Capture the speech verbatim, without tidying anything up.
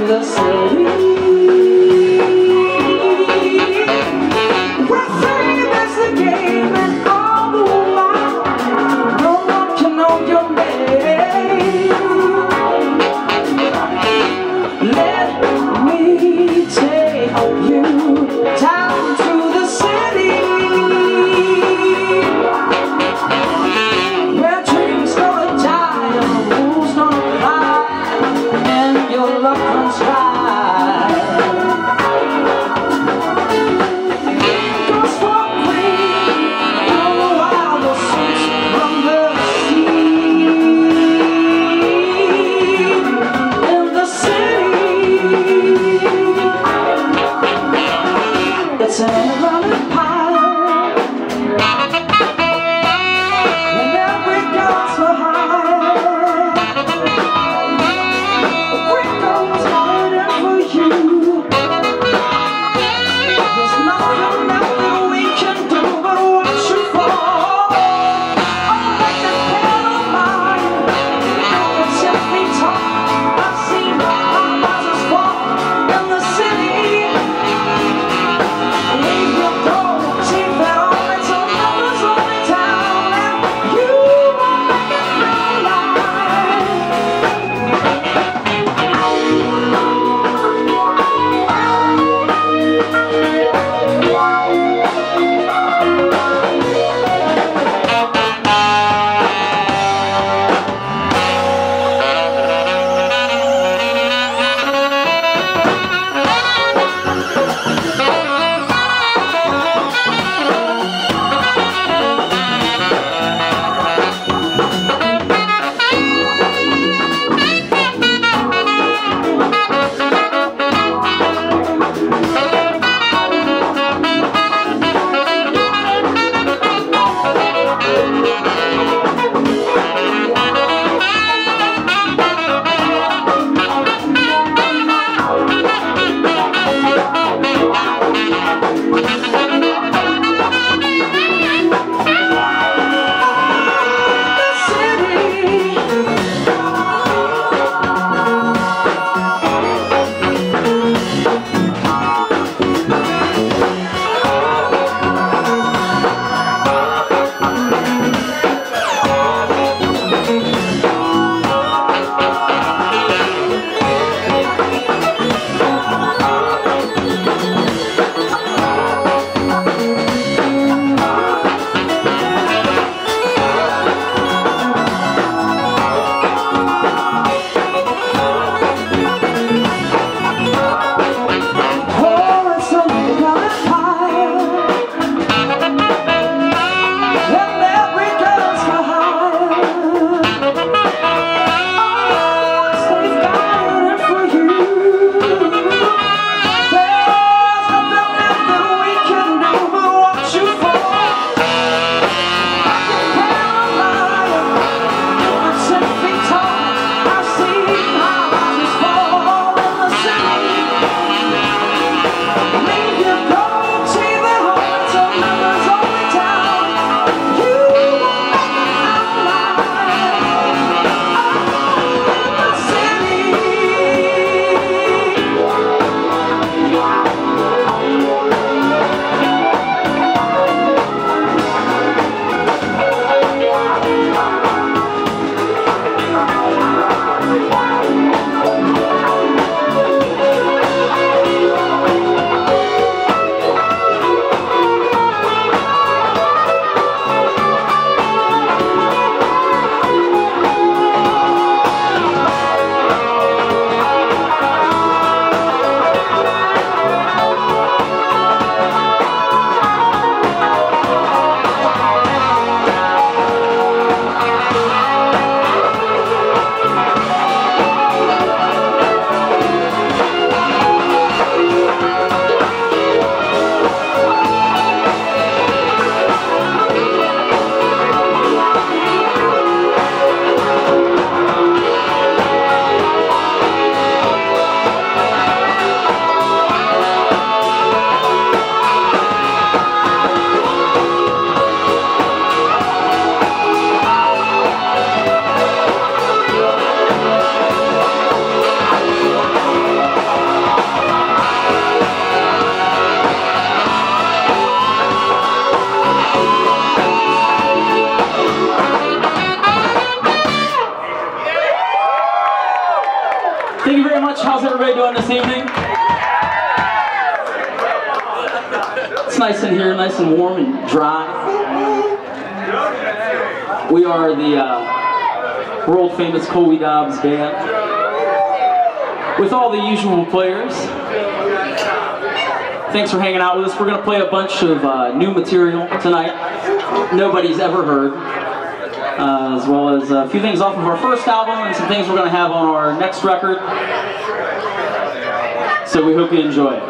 the city. We're saying that's the game, and all the while no one can know your name. Let me take you down to the city, where dreams gonna die and the rules gonna fly, and your luck runs dry. Goes for green, all the while the suits from the sea. In the city, it's an running pile, and every girl's so high. A quick girl's waiting for you. There's nothing, nothing we can do but watch you fall. Oh, like the pen of mine, it's simply talk. I've seen our houses fall in the city. Leave your Thank you very much. How's everybody doing this evening? It's nice in here, nice and warm and dry. We are the uh, world famous Colby Dobbs band with all the usual players. Thanks for hanging out with us. We're going to play a bunch of uh, new material tonight nobody's ever heard, uh, as well as a few things off of our first album and some things we're going to have on our next record. So we hope you enjoy it.